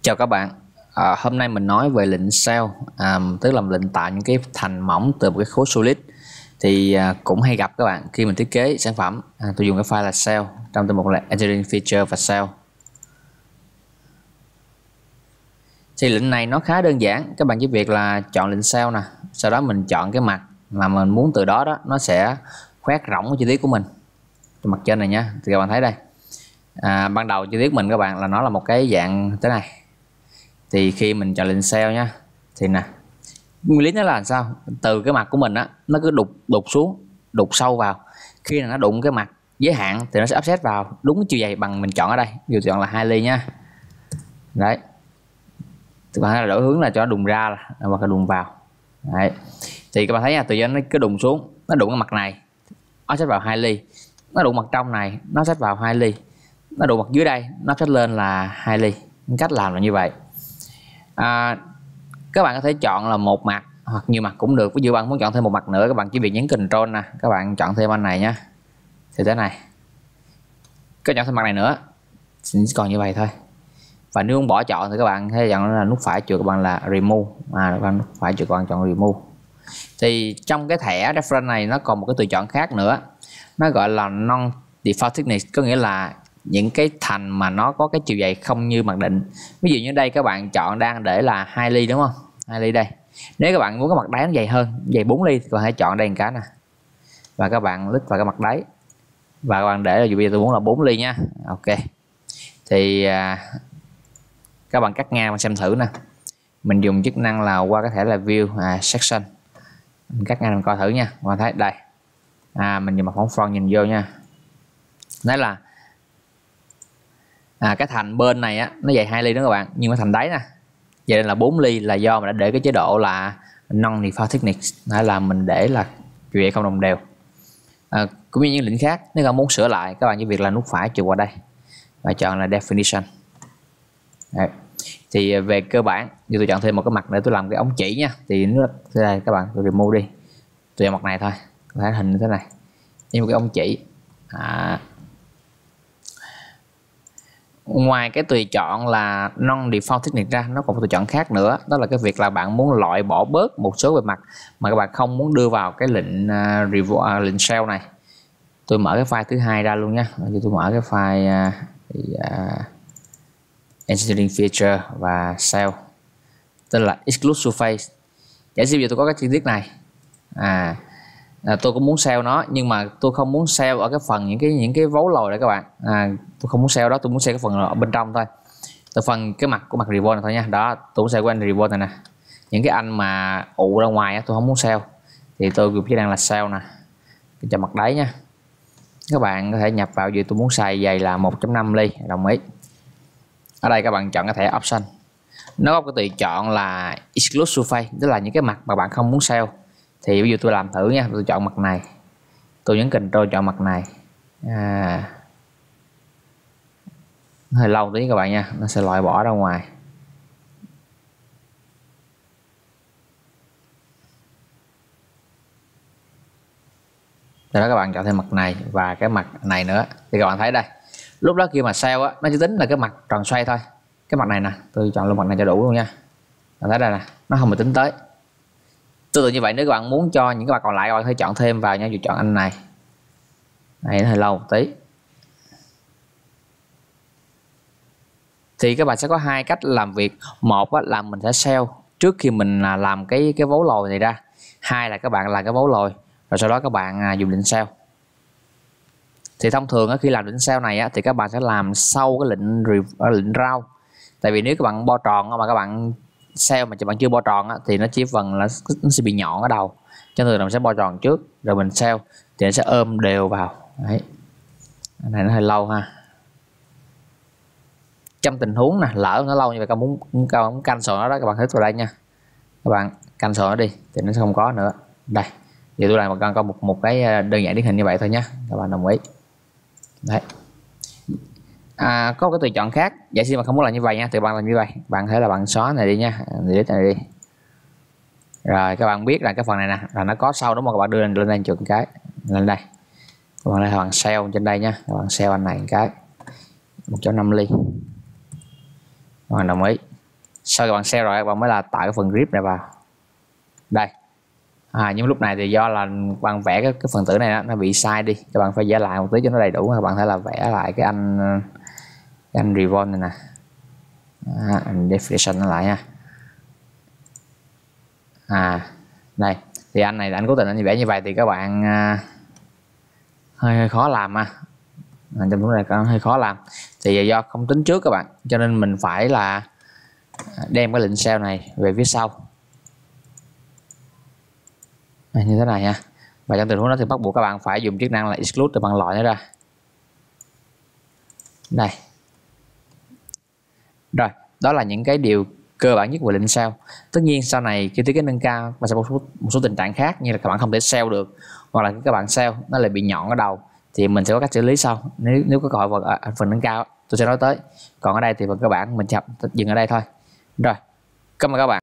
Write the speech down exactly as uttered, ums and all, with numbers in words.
Chào các bạn. À, hôm nay mình nói về lệnh cell, à, tức là lệnh tạo những cái thành mỏng từ một cái khối solid. Thì à, cũng hay gặp các bạn khi mình thiết kế sản phẩm. À, tôi dùng cái file là cell trong tên mục là engineering feature và cell. Thì lệnh này nó khá đơn giản, các bạn chỉ việc là chọn lệnh cell nè, sau đó mình chọn cái mặt mà mình muốn, từ đó đó nó sẽ khoét rỗng cái chi tiết của mình. Cái mặt trên này nhá, thì các bạn thấy đây. À, ban đầu chi tiết mình các bạn là nó là một cái dạng thế này. Thì khi mình chọn lệnh cell nhá, thì nè, nguyên lý nó là làm sao, từ cái mặt của mình á, nó cứ đục đục xuống, đục sâu vào. Khi nào nó đụng cái mặt giới hạn thì nó sẽ offset vào đúng cái chiều dày bằng mình chọn ở đây, ví dụ chọn là hai ly nha. Đấy, các bạn thấy là đổi hướng là cho nó đụng ra hoặc là đụng vào. Đấy, thì các bạn thấy nha, từ giờ nó cứ đụng xuống, nó đụng cái mặt này, nó offset vào hai ly, nó đụng mặt trong này, nó offset vào hai ly, nó đụng mặt dưới đây, nó offset lên là hai ly. Cách làm là như vậy. À, các bạn có thể chọn là một mặt hoặc nhiều mặt cũng được. Ví dụ bạn muốn chọn thêm một mặt nữa, các bạn chỉ việc nhấn Control nè, các bạn chọn thêm anh này nhé, thì thế này, các chọn thêm mặt này nữa chỉ còn như vậy thôi. Và nếu không bỏ chọn thì các bạn thấy chọn là nút phải chuột các bạn là Remove, à các bạn phải chuột các bạn chọn Remove. Thì trong cái thẻ reference này nó còn một cái tùy chọn khác nữa, nó gọi là non default thickness, có nghĩa là những cái thành mà nó có cái chiều dày không như mặc định. Ví dụ như đây các bạn chọn đang để là hai ly đúng không, hai ly đây. Nếu các bạn muốn cái mặt đáy nó dày hơn, dày bốn ly, thì các bạn hãy chọn đây một cái nè, và các bạn click vào cái mặt đáy và các bạn để là dù bây giờ tôi muốn là bốn ly nha. Ok, thì à, các bạn cắt ngang, bạn xem thử nè. Mình dùng chức năng là qua cái thẻ là view à, section, mình cắt ngang mình coi thử nha. Các bạn thấy đây, à, mình dùng mặt phóng front nhìn vô nha, đấy là à, cái thành bên này á nó dày hai ly đó các bạn, nhưng mà thành đáy nè vậy là bốn ly, là do mình đã để cái chế độ là non default thickness, đó là mình để là chiều dày không đồng đều. À, cũng như những lệnh khác, nếu các bạn muốn sửa lại, các bạn chỉ việc là nút phải chuột qua đây và chọn là definition. Đấy. Thì về cơ bản, như tôi chọn thêm một cái mặt để tôi làm cái ống chỉ nha, thì nó thế này các bạn, tôi remove đi, tôi chọn mặt này thôi, có thể hình như thế này, như một cái ống chỉ. À, ngoài cái tùy chọn là non default thickness ra, nó còn một tùy chọn khác nữa, đó là cái việc là bạn muốn loại bỏ bớt một số bề mặt mà các bạn không muốn đưa vào cái lệnh uh, uh, lệnh cell này. Tôi mở cái file thứ hai ra luôn nha, tôi mở cái file uh, uh, engineering feature và cell, tên là exclude surface. Giả sử giờ tôi có cái chi tiết này, à, à tôi cũng muốn cell nó, nhưng mà tôi không muốn cell ở cái phần những cái những cái vấu lồi này các bạn. À, tôi không muốn cell đó, tôi muốn cell cái phần ở bên trong thôi, từ phần cái mặt của mặt revolve này thôi nha. Đó, tôi muốn cell của anh revolve này nè, những cái anh mà ụ ra ngoài á, tôi không muốn cell, thì tôi dùng chức năng là cell nè, cho mặt đáy nha. Các bạn có thể nhập vào gì tôi muốn xài dày là một chấm năm ly, đồng ý. Ở đây các bạn chọn cái thẻ option, nó có cái tùy chọn là exclude surface, tức là những cái mặt mà bạn không muốn cell. Thì ví dụ tôi làm thử nha, tôi chọn mặt này, tôi nhấn Ctrl chọn mặt này, à, hơi lâu tí các bạn nha, nó sẽ loại bỏ ra ngoài. Từ đó các bạn chọn thêm mặt này và cái mặt này nữa, thì các bạn thấy đây, lúc đó khi mà cell á, nó chỉ tính là cái mặt tròn xoay thôi. Cái mặt này nè, tôi chọn luôn mặt này cho đủ luôn nha. Bạn thấy đây nè, nó không bị tính tới. Tương tự như vậy, nếu các bạn muốn cho những cái mặt còn lại, các bạn có thể chọn thêm vào nha. Dù chọn anh này, này nó hơi lâu một tí. Thì các bạn sẽ có hai cách làm việc. Một á, là mình sẽ cell trước khi mình làm cái cái vấu lồi này ra. Hai là các bạn làm cái vấu lồi rồi sau đó các bạn dùng lệnh cell. Thì thông thường á, khi làm lệnh cell này á, thì các bạn sẽ làm sau cái lệnh lệnh round. Tại vì nếu các bạn bo tròn mà các bạn cell mà các bạn chưa bo tròn á, thì nó chỉ phần là nó sẽ bị nhọn ở đầu, cho nên mình sẽ bo tròn trước rồi mình cell thì nó sẽ ôm đều vào. Đấy, cái này nó hơi lâu ha. Trong tình huống nè, lỡ nó lâu như vậy, các bạn muốn các bạn muốn cancel nó đó, các bạn thích vào đây nha, các bạn cancel nó đi thì nó sẽ không có nữa. Đây, giờ tôi làm một con một một cái đơn giản điển hình như vậy thôi nhé, các bạn đồng ý. Đấy. À, có cái tùy chọn khác, giả sử mà không muốn làm như vậy nha, thì bạn làm như vậy, bạn thể là bạn xóa này đi nha, delete này đi. Rồi các bạn biết là cái phần này nè là nó có sau đúng không, các bạn đưa lên lên đây chụp cái lên đây, các bạn lại bằng cell trên đây nha, các bạn cell anh này một cái một chấm năm ly, các bạn đồng ý. sau các bạn sell rồi các bạn mới là tạo cái phần grip này vào đây. À, nhưng lúc này thì do là bạn vẽ cái, cái phần tử này nó bị sai đi, các bạn phải vẽ lại một tí cho nó đầy đủ. Các bạn thể là vẽ lại cái anh cái anh revolve này nè, à, anh definition nó lại nha. À đây thì anh này anh cố tình anh vẽ như vậy thì các bạn à, hơi, hơi khó làm à. À, trong lúc này có hơi khó làm thì do không tính trước các bạn, cho nên mình phải là đem cái lệnh sell này về phía sau à, như thế này nha. Và trong tình huống đó thì bắt buộc các bạn phải dùng chức năng là exclude để bạn loại nó ra đây. Rồi đó là những cái điều cơ bản nhất về lệnh sell. Tất nhiên sau này khi thiết kế nâng cao và sẽ một số, một số tình trạng khác như là các bạn không thể sell được, hoặc là các bạn sell nó lại bị nhọn ở đầu, thì mình sẽ có cách xử lý sau. Nếu nếu có cơ hội vào à, phần nâng cao tôi sẽ nói tới. Còn ở đây thì phần cơ bản mình chậm dừng ở đây thôi. Rồi, cảm ơn các bạn.